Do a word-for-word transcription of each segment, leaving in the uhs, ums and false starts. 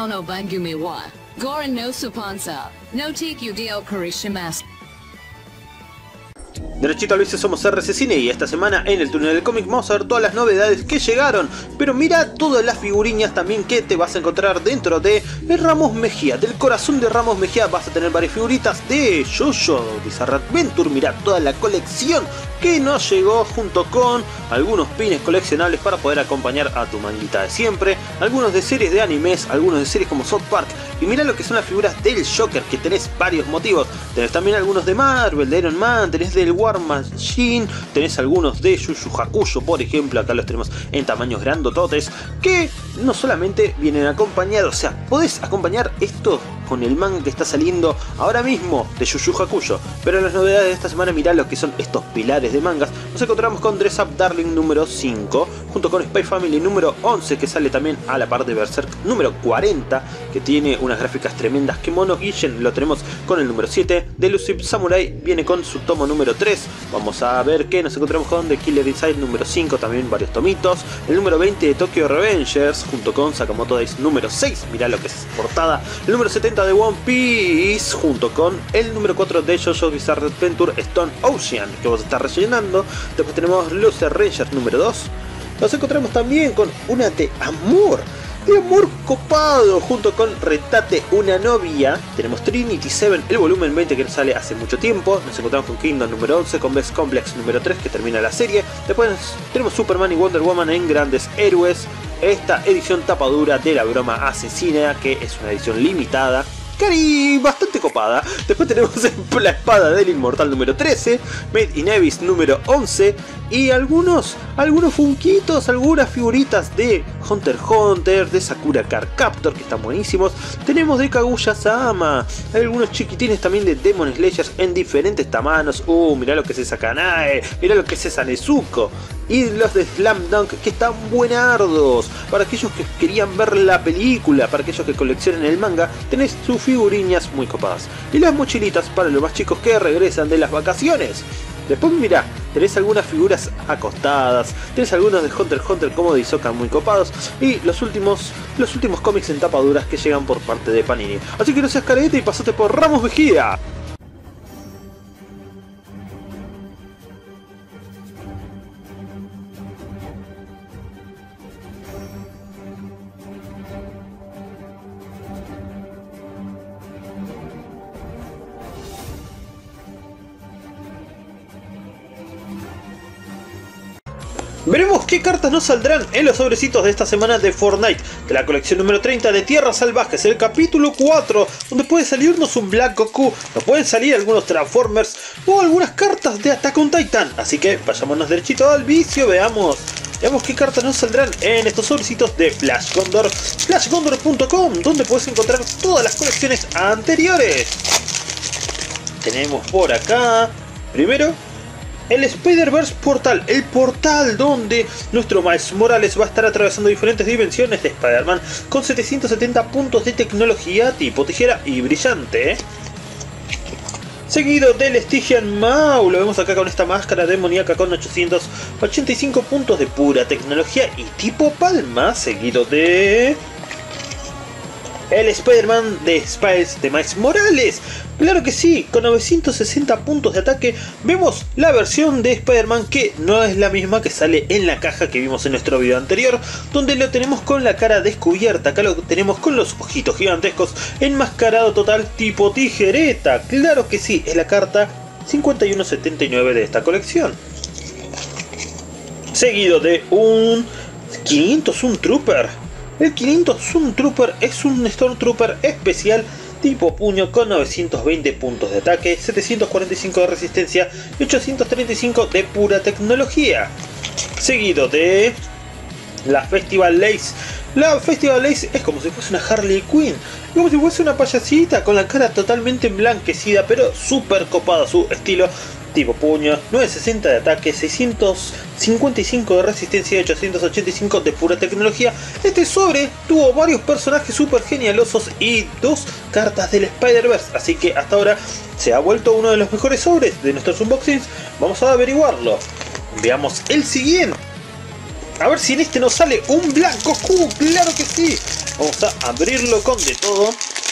Nao no Bangumi wa. Goran no Supansa. No Tiku Dio Karishimasu. Derechito al vicio, somos R C Cine y esta semana en el túnel del cómic vamos a ver todas las novedades que llegaron. Pero mira todas las figuriñas también que te vas a encontrar dentro de Ramos Mejía. Del corazón de Ramos Mejía vas a tener varias figuritas de JoJo Bizarre Adventure. Mira toda la colección que nos llegó junto con algunos pines coleccionables para poder acompañar a tu manguita de siempre. Algunos de series de animes, algunos de series como South Park. Y mira lo que son las figuras del Joker, que tenés varios motivos. Tenés también algunos de Marvel, de Iron Man, tenés del War Machine, tenés algunos de Yu Yu Hakusho, por ejemplo. Acá los tenemos en tamaños grandototes, que no solamente vienen acompañados, o sea, podés acompañar esto con el manga que está saliendo ahora mismo de Yu Yu Hakusho. Pero las novedades de esta semana, mirá lo que son estos pilares de mangas. Nos encontramos con Dress Up Darling número cinco, junto con Spy Family número once, que sale también a la par de Berserk número cuarenta, que tiene unas gráficas tremendas. Kemono Gillen lo tenemos con el número siete, Delusive Samurai viene con su tomo número tres. Vamos a ver que nos encontramos con The Killer Inside número cinco, también varios tomitos. El número veinte de Tokyo Revengers, junto con Sakamoto Days número seis, mirá lo que es portada. El número setenta de One Piece, junto con el número cuatro de JoJo Bizarre Adventure Stone Ocean, que vamos a estar rellenando. Después tenemos Loser Rangers número dos. Nos encontramos también con una de amor, de amor copado, junto con Retate una novia. Tenemos Trinity seven, el volumen veinte, que sale hace mucho tiempo. Nos encontramos con Kingdom número once, con Best Complex número tres, que termina la serie. Después tenemos Superman y Wonder Woman en Grandes Héroes, esta edición tapadura de la broma asesina, que es una edición limitada, cari, bastante copada. Después tenemos la espada del inmortal número trece, Made in Abyss número once, y algunos, algunos funquitos, algunas figuritas de Hunter x Hunter, de Sakura Card Captor, que están buenísimos. Tenemos de Kaguya-sama, algunos chiquitines también de Demon Slayers en diferentes tamaños. Uh, mirá lo que es esa Kanae, mirá lo que es esa Nezuko. Y los de Slam Dunk, que están buenardos. Para aquellos que querían ver la película, para aquellos que coleccionan el manga, tenés sus figuriñas muy copadas. Y las mochilitas para los más chicos que regresan de las vacaciones. Después mirá, tenés algunas figuras acostadas, tenés algunos de Hunter x Hunter como de Hisoka muy copados, y los últimos, los últimos cómics en tapaduras que llegan por parte de Panini. Así que no seas careta y pasate por Ramos Mejía. Veremos qué cartas nos saldrán en los sobrecitos de esta semana de Fortnite, de la colección número treinta de Tierras Salvajes, el capítulo cuatro, donde puede salirnos un Black Goku, nos pueden salir algunos Transformers o algunas cartas de Attack on Titan. Así que vayámonos derechito al vicio, veamos, veamos qué cartas nos saldrán en estos sobrecitos de Flash Gondor, flash gondor punto com, donde puedes encontrar todas las colecciones anteriores. Tenemos por acá, primero, el Spider-Verse Portal, el portal donde nuestro Miles Morales va a estar atravesando diferentes dimensiones de Spider-Man con setecientos setenta puntos de tecnología tipo tijera y brillante. Seguido del Stygian Maw, lo vemos acá con esta máscara demoníaca con ochocientos ochenta y cinco puntos de pura tecnología y tipo palma. Seguido de el Spider-Man de Spies de Miles Morales. Claro que sí, con novecientos sesenta puntos de ataque. Vemos la versión de Spider-Man que no es la misma que sale en la caja que vimos en nuestro video anterior, donde lo tenemos con la cara descubierta. Acá lo tenemos con los ojitos gigantescos, enmascarado total tipo tijereta. Claro que sí, es la carta cincuenta y uno setenta y nueve de esta colección. Seguido de un quinientos uno Trooper. El quinientos uno Trooper es un Stormtrooper especial tipo puño con novecientos veinte puntos de ataque, setecientos cuarenta y cinco de resistencia y ochocientos treinta y cinco de pura tecnología. Seguido de la Festival Lace. La Festival Lace es como si fuese una Harley Quinn, como si fuese una payasita con la cara totalmente emblanquecida, pero súper copada su estilo. Tipo puño, novecientos sesenta de ataque, seiscientos cincuenta y cinco de resistencia y ochocientos ochenta y cinco de pura tecnología. Este sobre tuvo varios personajes super genialosos y dos cartas del Spider-Verse, así que hasta ahora se ha vuelto uno de los mejores sobres de nuestros unboxings. Vamos a averiguarlo. Veamos el siguiente. A ver si en este nos sale un Blanco Q. ¡Claro que sí! Vamos a abrirlo con de todo.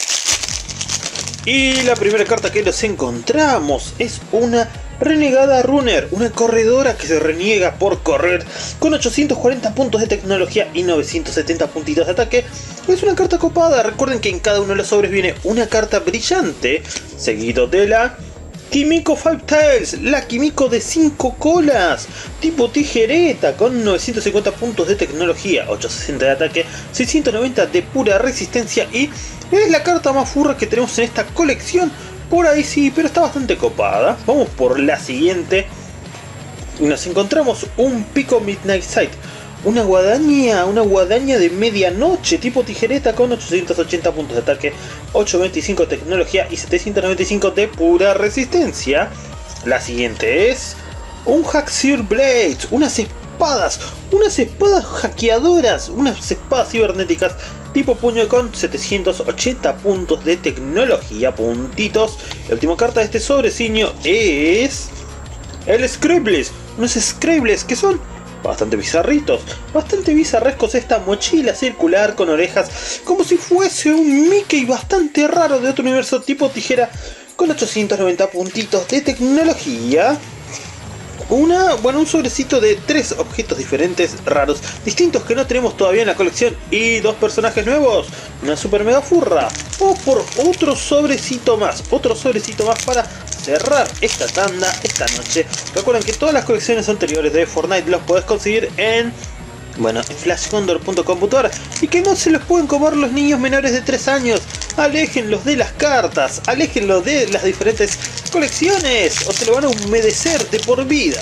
Y la primera carta que nos encontramos es una Renegada Runner, una corredora que se reniega por correr con ochocientos cuarenta puntos de tecnología y novecientos setenta puntitos de ataque. Es una carta copada. Recuerden que en cada uno de los sobres viene una carta brillante, seguido de la Kimiko Five Tails, la Kimiko de cinco colas, tipo tijereta, con novecientos cincuenta puntos de tecnología, ochocientos sesenta de ataque, seiscientos noventa de pura resistencia y es la carta más furra que tenemos en esta colección. Por ahí sí, pero está bastante copada. Vamos por la siguiente. Y nos encontramos un Pico Midnight Sight. Una guadaña, una guadaña de medianoche, tipo tijereta, con ochocientos ochenta puntos de ataque, ochocientos veinticinco de tecnología y setecientos noventa y cinco de pura resistencia. La siguiente es un Haxir Blades, unas espadas, unas espadas hackeadoras, unas espadas cibernéticas tipo puño con setecientos ochenta puntos de tecnología, puntitos. La última carta de este sobrecillo es el Scribbles, unos Scribbles que son bastante bizarritos, bastante bizarrescos. Esta mochila circular con orejas, como si fuese un Mickey bastante raro de otro universo, tipo tijera, con ochocientos noventa puntitos de tecnología. Una, bueno, un sobrecito de tres objetos diferentes, raros, distintos, que no tenemos todavía en la colección, y dos personajes nuevos, una super mega furra. O por otro sobrecito más, otro sobrecito más para cerrar esta tanda esta noche. Recuerden que todas las colecciones anteriores de Fortnite los podés conseguir en, bueno, en flash condor punto com punto a r, y que no se los pueden comer los niños menores de tres años. Aléjenlos de las cartas, aléjenlos de las diferentes colecciones, o se lo van a humedecer de por vida.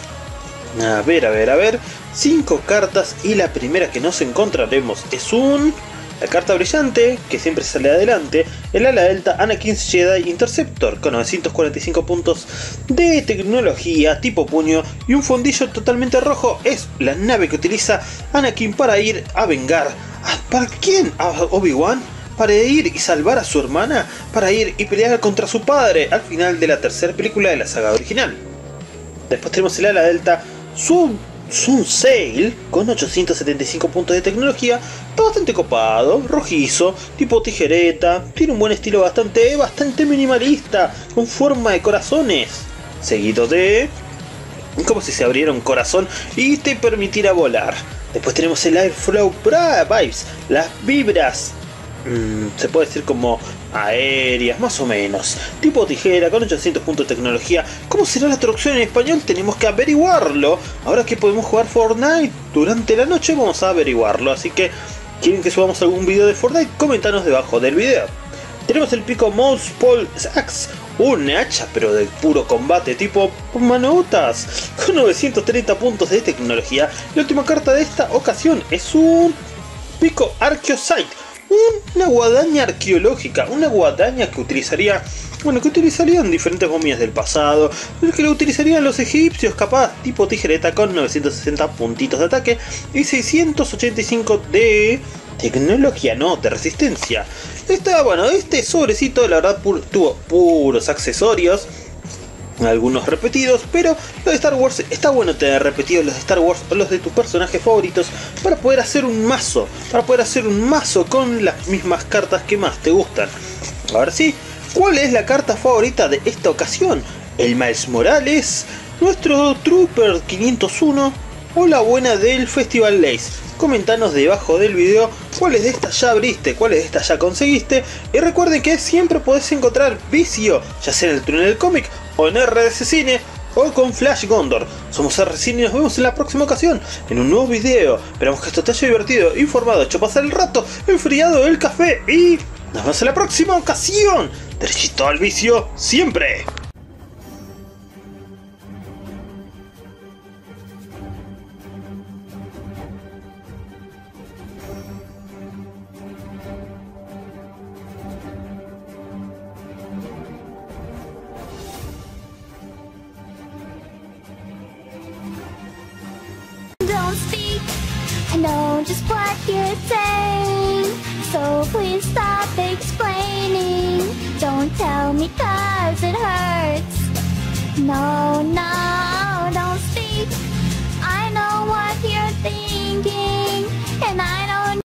A ver, a ver, a ver. Cinco cartas y la primera que nos encontraremos es un... La carta brillante, que siempre sale adelante, el ala delta Anakin's Jedi Interceptor, con novecientos cuarenta y cinco puntos de tecnología, tipo puño, y un fondillo totalmente rojo. Es la nave que utiliza Anakin para ir a vengar. ¿A, ¿Para quién? ¿A Obi-Wan? Para ir y salvar a su hermana, para ir y pelear contra su padre al final de la tercera película de la saga original. Después tenemos el ala delta Sun, Sun Sail, con ochocientos setenta y cinco puntos de tecnología, está bastante copado, rojizo, tipo tijereta, tiene un buen estilo bastante, bastante minimalista, con forma de corazones, seguido de... como si se abriera un corazón y te permitiera volar. Después tenemos el Airflow Vibes, las vibras, Mm, se puede decir como aéreas, más o menos, tipo tijera, con ochocientos puntos de tecnología. ¿Cómo será la traducción en español? Tenemos que averiguarlo. Ahora que podemos jugar Fortnite durante la noche, vamos a averiguarlo. Así que, ¿quieren que subamos algún video de Fortnite? Coméntanos debajo del video. Tenemos el Pico Mouse Pole Axe, un hacha pero de puro combate, tipo manotas, con novecientos treinta puntos de tecnología. La última carta de esta ocasión es un Pico Archaeosight, una guadaña arqueológica, una guadaña que utilizaría, bueno, que utilizarían diferentes momias del pasado, que lo utilizarían los egipcios, capaz, tipo tijereta, con novecientos sesenta puntitos de ataque y seiscientos ochenta y cinco de tecnología, no, de resistencia. Está, bueno, este sobrecito, la verdad, pu tuvo puros accesorios, algunos repetidos, pero los de Star Wars, está bueno tener repetidos los de Star Wars o los de tus personajes favoritos para poder hacer un mazo, para poder hacer un mazo con las mismas cartas que más te gustan. Ahora sí, ¿cuál es la carta favorita de esta ocasión? ¿El Miles Morales, nuestro Trooper quinientos uno o la buena del Festival Lace? Comentanos debajo del video cuáles de estas ya abriste, cuáles de estas ya conseguiste, y recuerden que siempre podés encontrar vicio, ya sea en el túnel del cómic o en R D C Cine o con Flash Gondor. Somos R D C Cine y nos vemos en la próxima ocasión en un nuevo video. Esperamos que esto te haya divertido, informado, hecho pasar el rato, enfriado el café y nos vemos en la próxima ocasión. Derechito al vicio siempre. I know just what you're saying, so please stop explaining. Don't tell me 'cause it hurts. No, no.